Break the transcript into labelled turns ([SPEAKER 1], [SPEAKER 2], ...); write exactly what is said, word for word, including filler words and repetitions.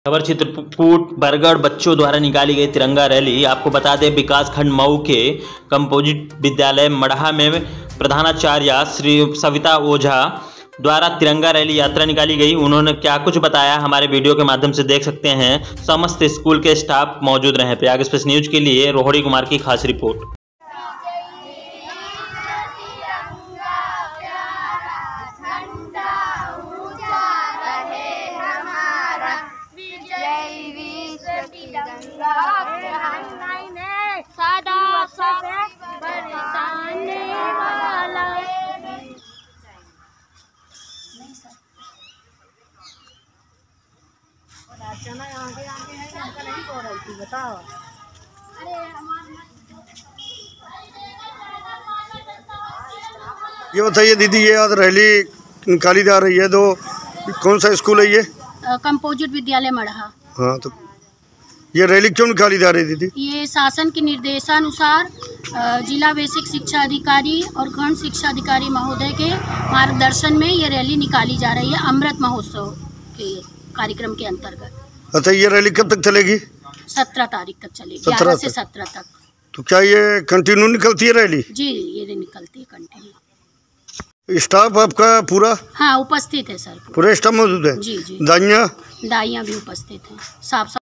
[SPEAKER 1] खबर चित्रकूट बरगढ़ बच्चों द्वारा निकाली गई तिरंगा रैली। आपको बता दें विकास खंड मऊ के कंपोजिट विद्यालय मढ़ा में प्रधानाचार्य श्री सविता ओझा द्वारा तिरंगा रैली यात्रा निकाली गई। उन्होंने क्या कुछ बताया हमारे वीडियो के माध्यम से देख सकते हैं। समस्त स्कूल के स्टाफ मौजूद रहे। प्रयाग एक्सप्रेस न्यूज के लिए रोहड़ी कुमार की खास रिपोर्ट।
[SPEAKER 2] सदा सब बरसाने वाला आगे आगे है हमका नहीं हो रही थी बताओ।
[SPEAKER 3] ये बताइए दीदी, ये आज रैली निकाली जा रही है तो कौन सा स्कूल है ये?
[SPEAKER 2] कंपोजिट विद्यालय मढ़ा।
[SPEAKER 3] हाँ, तो ये रैली क्यों निकाली जा रही है दीदी?
[SPEAKER 2] ये शासन के निर्देशानुसार जिला बेसिक शिक्षा अधिकारी और खंड शिक्षा अधिकारी महोदय के मार्गदर्शन में ये रैली निकाली जा रही है अमृत महोत्सव के कार्यक्रम के अंतर्गत।
[SPEAKER 3] अच्छा, ये रैली कब तक चलेगी?
[SPEAKER 2] सत्रह तारीख तक चलेगी,
[SPEAKER 3] सत्रह
[SPEAKER 2] से सत्रह तक।
[SPEAKER 3] तो क्या ये कंटिन्यू निकलती है रैली?
[SPEAKER 2] जी, ये निकलती है कंटिन्यू।
[SPEAKER 3] स्टाफ आपका पूरा?
[SPEAKER 2] हाँ, उपस्थित है सर,
[SPEAKER 3] पूरे स्टाफ मौजूद है।
[SPEAKER 2] जी जी।
[SPEAKER 3] दाइयाँ
[SPEAKER 2] दाइयाँ भी उपस्थित हैं। साफ